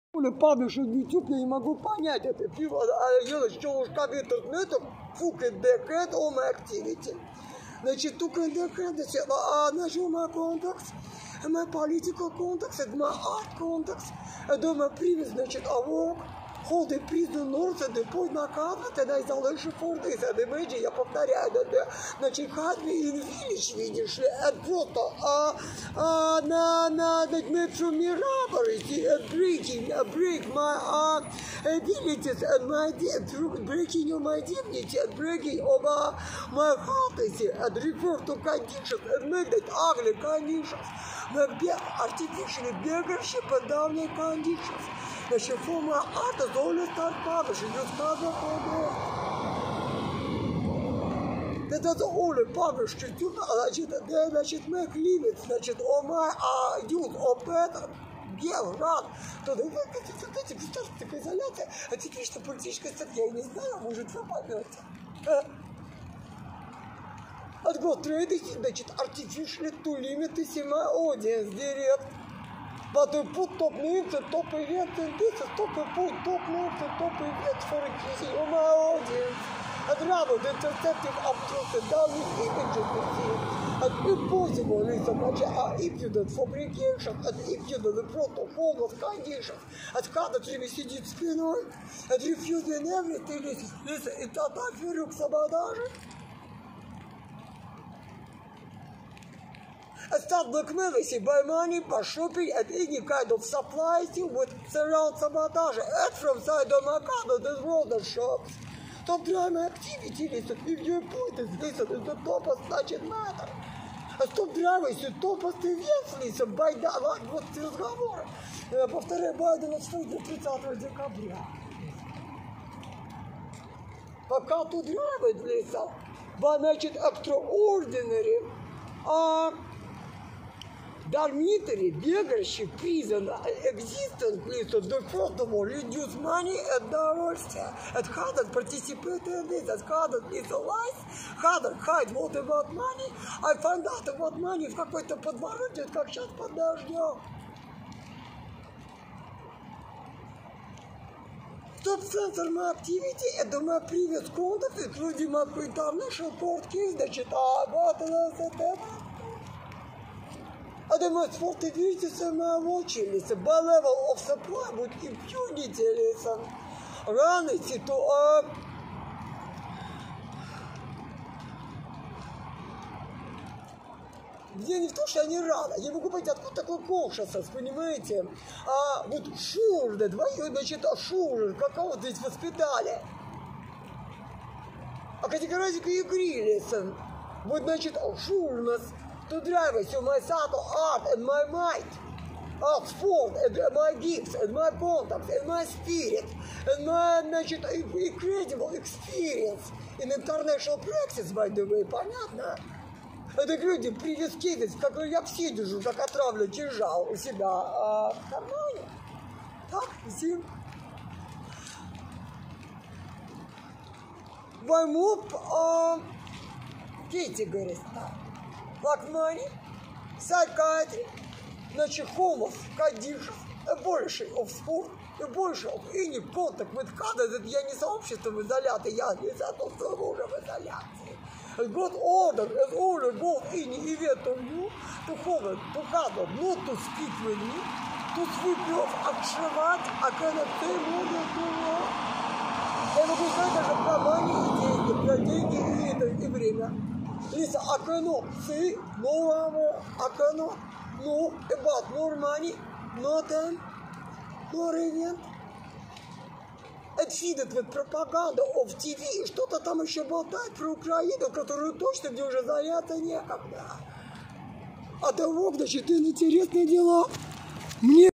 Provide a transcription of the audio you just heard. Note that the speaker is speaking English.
Падаешь в YouTube, я не могу понять это пиво, я что уж как интернетом, фукет декрет о my activity. Значит, тука декрет, значит, my contacts, my political contacts, my art contacts, my previous, значит, work, hold the prison north, the point на кадр, тогда isolation for this, the major, я повторяю, значит, had me in village, видишь ли, просто, that made from me robbery, break my abilities and my breaking of my dignity and breaking of my courtesy and refer to conditions and make that ugly conditions, make artificially beggarship and downy conditions. Значит, for my art is always start publishing, you start that's only published, значит, make limits, значит, on my use of better, рад. То эти представьте, такая изоляция, а теперь что политическая статья, я не знаю, может вы поймете. Отгод трейдинг, значит, artificially to limit my audience direct. But to put top names and top events and this is top names and top events for increasing of my audience. And rather the intercepting obtrusive down with images and impossible is a much impudent fabrication and impudent protocol of conditions. And когда тебе сидит спиной and refusing everything, listen, это так верю к саботаже. And start blackmailing by money, by shopping, and any kind of supply with surround sabotage. And from side of my account, this world of shops. Top drama activity, listen, if your point is listen, is the topest значит matter. А стоп драйва, если топост events, listen, Байден, вот разговор. Повторяю, Байден отступит 30 декабря. Пока тут драйва, listen, значит, extraordinary, dormitory, beggarship, prison, existence, listen, the first of all, reduce money and diversity, and harder participate in this, and harder is a life, harder hide what about money, I find out about money в какой-то подворотне, как сейчас под дождем. Stop censor my activity and my previous contact, including my international court case, значит, about the and the most fortifications of my watching list by level of supply with impunity listen. Run it to где не в том, что они рано. Я могу понять, откуда такой consciousness, понимаете? Вот шур, да, двоюродный, значит, шур, какого здесь воспитали. А категоризика игры, listen. Вот, значит, шур у нас. To drive us to my subtle art and my might, sport and my gifts and my contacts and my spirit and my значит, incredible experience in international practice, by the way, понятно? Это люди previous cases, в которые я все держу, как отравлен кинжал у себя в кармане. Так, зим. Ваймоп, categories, так. Black money, psychiatry, значит, home of conditions, больше of sport, больше of any contact with others, я не сообщество в изоляции, я не соответствую уже в изоляции. God order and order both any event on you to follow, to gather, not to speak with you, to sweep you off, отшивать, а когда ты можешь думать. Я могу сказать даже про money и деньги, про деньги и время. Listen, I cannot say no hour, I cannot know about more money, no time, no event. And feed it with propaganda of TV, что-то там еще болтать про Украину, которую точно где уже заняться некогда. А того, значит, интересные дела. Мне